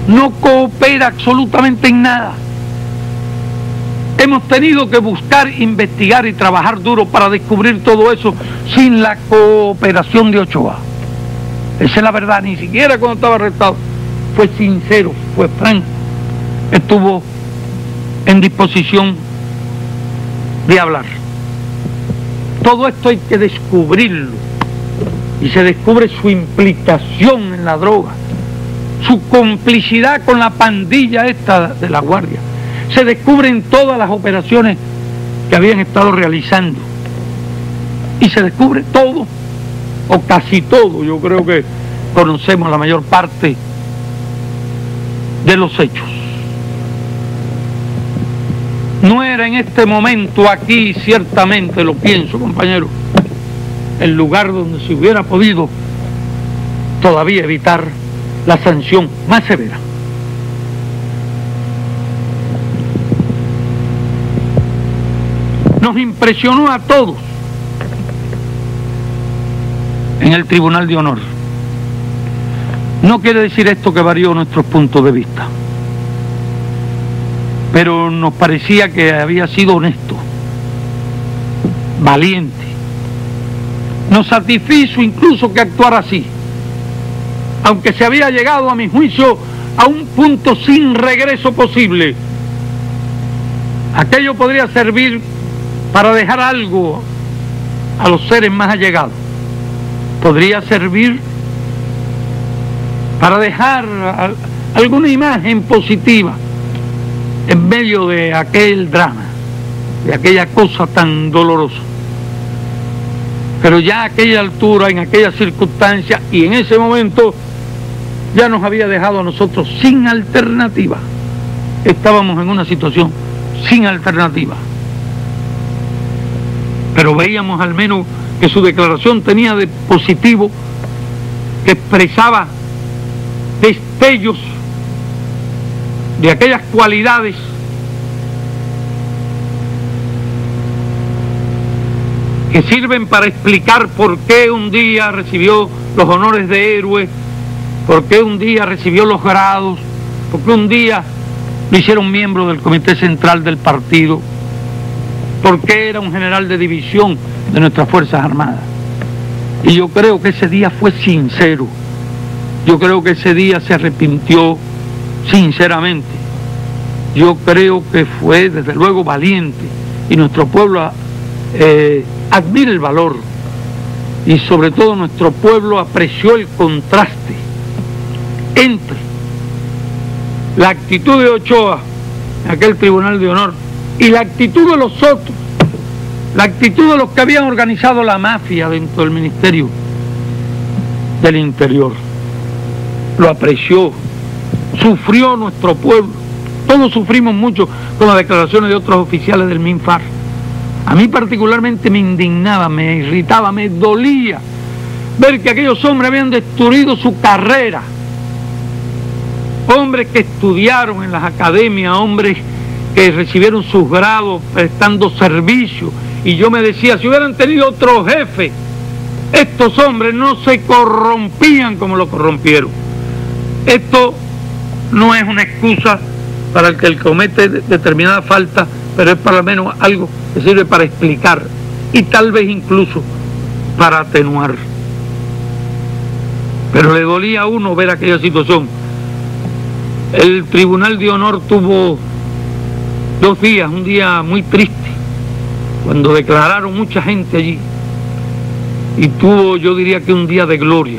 no coopera absolutamente en nada. Hemos tenido que buscar, investigar y trabajar duro para descubrir todo eso sin la cooperación de Ochoa. Esa es la verdad. Ni siquiera cuando estaba arrestado fue sincero, fue franco, estuvo en disposición de hablar. Todo esto hay que descubrirlo, y se descubre su implicación en la droga, su complicidad con la pandilla esta de La Guardia. Se descubren todas las operaciones que habían estado realizando, y se descubre todo, o casi todo. Yo creo que conocemos la mayor parte de los hechos. No era en este momento aquí, ciertamente lo pienso, compañero, el lugar donde se hubiera podido todavía evitar la sanción más severa. Nos impresionó a todos en el Tribunal de Honor. No quiere decir esto que varió nuestros puntos de vista, pero nos parecía que había sido honesto, valiente. Nos satisfizo incluso que actuara así, aunque se había llegado, a mi juicio, a un punto sin regreso posible. Aquello podría servir para dejar algo a los seres más allegados. Podría servir para dejar alguna imagen positiva en medio de aquel drama, de aquella cosa tan dolorosa. Pero ya a aquella altura, en aquella circunstancia y en ese momento, ya nos había dejado a nosotros sin alternativa. Estábamos en una situación sin alternativa. Pero veíamos al menos que su declaración tenía de positivo, que expresaba destellos de aquellas cualidades que sirven para explicar por qué un día recibió los honores de héroe, por qué un día recibió los grados, por qué un día lo hicieron miembro del Comité Central del partido, por qué era un general de división de nuestras Fuerzas Armadas. Y yo creo que ese día fue sincero. Yo creo que ese día se arrepintió sinceramente. Yo creo que fue desde luego valiente, y nuestro pueblo admira el valor, y sobre todo nuestro pueblo apreció el contraste entre la actitud de Ochoa en aquel Tribunal de Honor y la actitud de los otros, la actitud de los que habían organizado la mafia dentro del Ministerio del Interior. Lo apreció, sufrió nuestro pueblo. Todos sufrimos mucho con las declaraciones de otros oficiales del MINFAR. A mí particularmente me indignaba, me irritaba, me dolía ver que aquellos hombres habían destruido su carrera. Hombres que estudiaron en las academias, hombres que recibieron sus grados prestando servicio. Y yo me decía, si hubieran tenido otro jefe, estos hombres no se corrompían como lo corrompieron. Esto no es una excusa para el que comete determinada falta, pero es para lo menos algo que sirve para explicar y tal vez incluso para atenuar. Pero le dolía a uno ver aquella situación. El Tribunal de Honor tuvo 2 días, un día muy triste, cuando declararon mucha gente allí, y tuvo, yo diría que un día de gloria,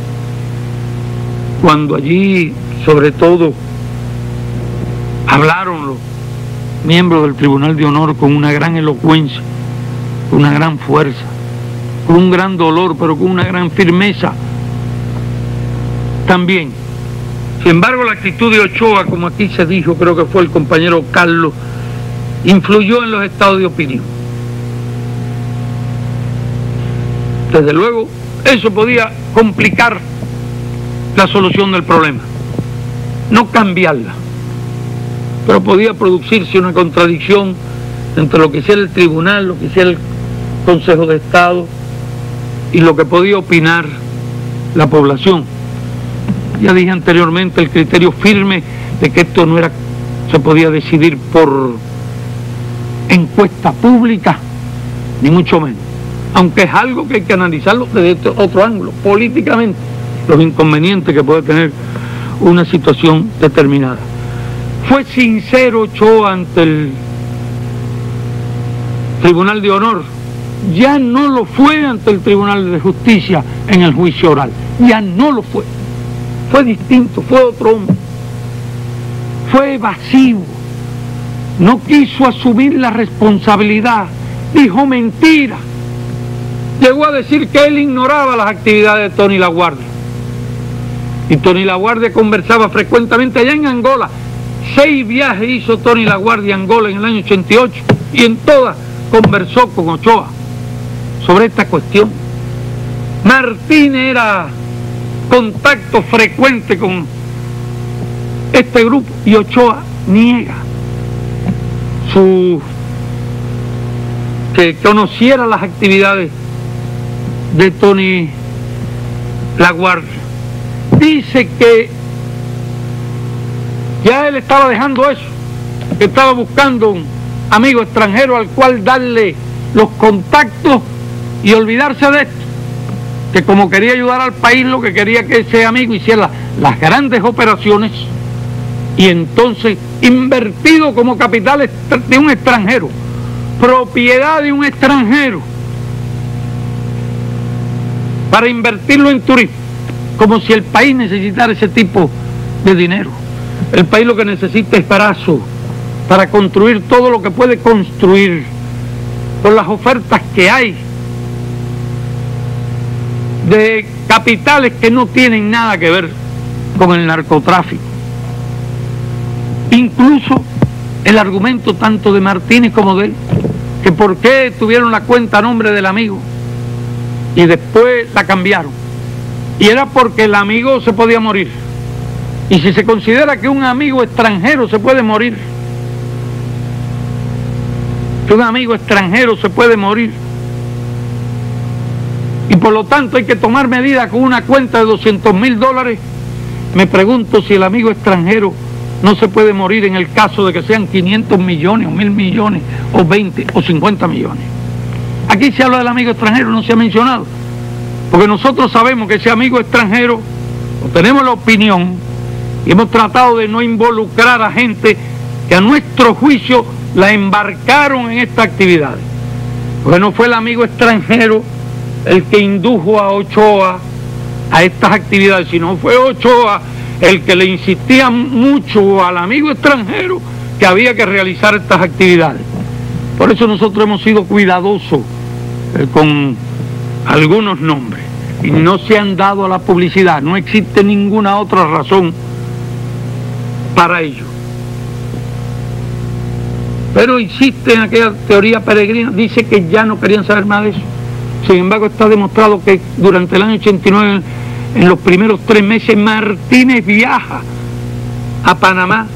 cuando allí, sobre todo, hablaron los miembros del Tribunal de Honor con una gran elocuencia, con una gran fuerza, con un gran dolor, pero con una gran firmeza también. Sin embargo, la actitud de Ochoa, como aquí se dijo, creo que fue el compañero Carlos, influyó en los estados de opinión. Desde luego, eso podía complicar la solución del problema, no cambiarla, pero podía producirse una contradicción entre lo que hiciera el tribunal, lo que hiciera el Consejo de Estado y lo que podía opinar la población. Ya dije anteriormente el criterio firme de que esto no se podía decidir por encuesta pública, ni mucho menos. Aunque es algo que hay que analizarlo desde otro ángulo, políticamente, los inconvenientes que puede tener una situación determinada. Fue sincero Ochoa ante el Tribunal de Honor, ya no lo fue ante el Tribunal de Justicia en el juicio oral, ya no lo fue. Fue distinto, fue otro hombre, fue evasivo, no quiso asumir la responsabilidad, dijo mentira, llegó a decir que él ignoraba las actividades de Tony LaGuardia. Y Tony LaGuardia conversaba frecuentemente allá en Angola. 6 viajes hizo Tony LaGuardia a Angola en el año 88 y en todas conversó con Ochoa sobre esta cuestión. Martínez era contacto frecuente con este grupo y Ochoa niega que conociera las actividades de Tony LaGuardia. Dice que ya él estaba dejando eso, que estaba buscando un amigo extranjero al cual darle los contactos y olvidarse de esto, que como quería ayudar al país, lo que quería que ese amigo hiciera las grandes operaciones y entonces invertido como capital de un extranjero, propiedad de un extranjero, para invertirlo en turismo, como si el país necesitara ese tipo de dinero. El país lo que necesita es brazo para construir todo lo que puede construir con las ofertas que hay de capitales que no tienen nada que ver con el narcotráfico. Incluso el argumento tanto de Martínez como de él, que por qué tuvieron la cuenta a nombre del amigo y después la cambiaron, y era porque el amigo se podía morir. Y si se considera que un amigo extranjero se puede morir, que un amigo extranjero se puede morir, y por lo tanto hay que tomar medidas con una cuenta de $200,000, me pregunto si el amigo extranjero no se puede morir en el caso de que sean 500 millones o 1.000 millones o 20 o 50 millones. Aquí se habla del amigo extranjero, no se ha mencionado, porque nosotros sabemos que ese amigo extranjero, o tenemos la opinión, y hemos tratado de no involucrar a gente que a nuestro juicio la embarcaron en esta actividad, porque no fue el amigo extranjero el que indujo a Ochoa a estas actividades, sino fue Ochoa el que le insistía mucho al amigo extranjero que había que realizar estas actividades. Por eso nosotros hemos sido cuidadosos con algunos nombres y no se han dado a la publicidad, no existe ninguna otra razón para ello. Pero insiste en aquella teoría peregrina, dice que ya no querían saber más de eso. Sin embargo, está demostrado que durante el año 89, en los primeros 3 meses, Martínez viaja a Panamá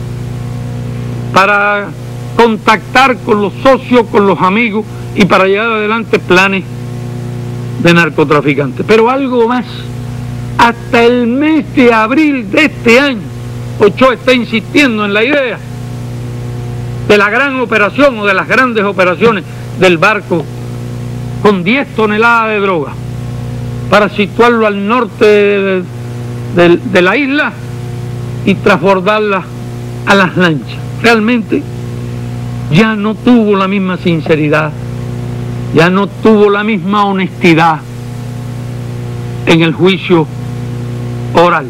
para contactar con los socios, con los amigos y para llevar adelante planes de narcotraficantes. Pero algo más, hasta el mes de abril de este año, Ochoa está insistiendo en la idea de la gran operación o de las grandes operaciones del barco con 10 toneladas de droga para situarlo al norte de la isla y transbordarla a las lanchas. Realmente ya no tuvo la misma sinceridad, ya no tuvo la misma honestidad en el juicio oral.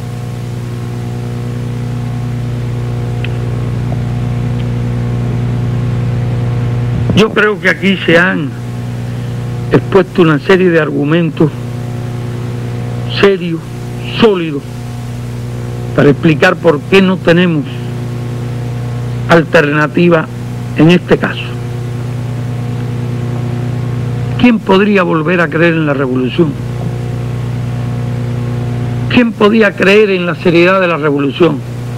Yo creo que aquí se han expuesto una serie de argumentos serios, sólidos, para explicar por qué no tenemos alternativa en este caso. ¿Quién podría volver a creer en la revolución? ¿Quién podía creer en la seriedad de la revolución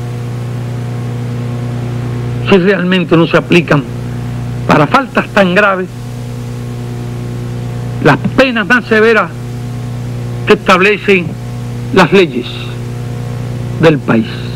si realmente no se aplican para faltas tan graves las penas más severas que establecen las leyes? del país.